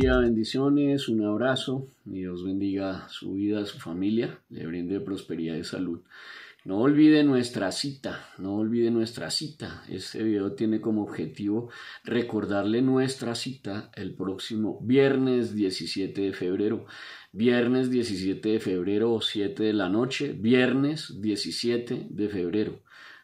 día, bendiciones, un abrazo, y Dios bendiga su vida, su familia, le brinde prosperidad y salud. No olvide nuestra cita, no olvide nuestra cita. Este video tiene como objetivo recordarle nuestra cita el próximo viernes 17 de febrero. Viernes 17 de febrero, 7 de la noche. Viernes 17 de febrero,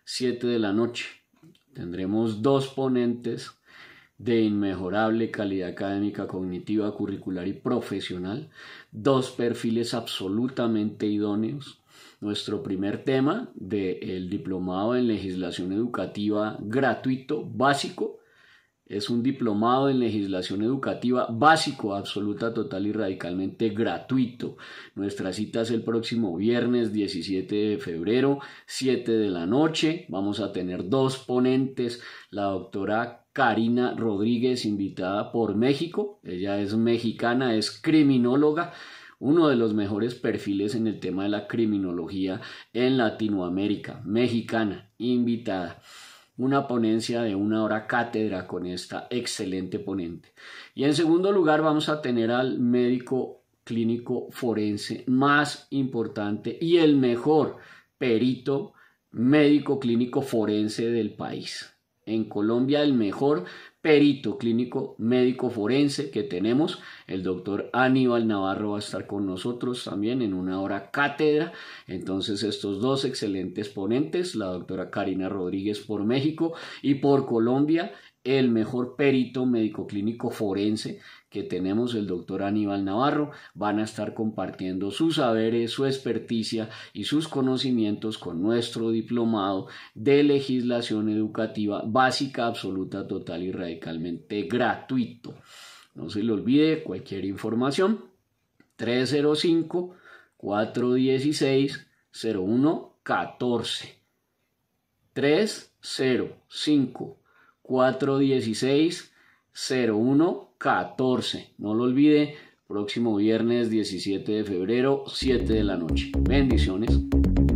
7 de la noche. Tendremos dos ponentes de inmejorable calidad académica, cognitiva, curricular y profesional. Dos perfiles absolutamente idóneos. Nuestro primer tema del diplomado en legislación educativa gratuito básico es un diplomado en legislación educativa básico, absoluta, total y radicalmente gratuito. Nuestra cita es el próximo viernes 17 de febrero, 7 de la noche. Vamos a tener dos ponentes, la doctora Karina Rodríguez, invitada por México. Ella es mexicana, es criminóloga, uno de los mejores perfiles en el tema de la criminología en Latinoamérica, mexicana, invitada. Una ponencia de 1 hora cátedra con esta excelente ponente. Y en segundo lugar vamos a tener al médico clínico forense más importante y el mejor perito médico clínico forense del país. En Colombia el mejor perito clínico médico forense que tenemos, el doctor Aníbal Navarro, va a estar con nosotros también en 1 hora cátedra. Entonces estos dos excelentes ponentes, la doctora Karina Rodríguez por México y por Colombia, el mejor perito médico clínico forense que tenemos, el doctor Aníbal Navarro, van a estar compartiendo sus saberes, su experticia y sus conocimientos con nuestro diplomado de legislación educativa básica, absoluta, total y radicalmente gratuito. No se le olvide, cualquier información, 305-416-0114. 305-416-0114. No lo olvide, próximo viernes 17 de febrero, 7 de la noche. Bendiciones.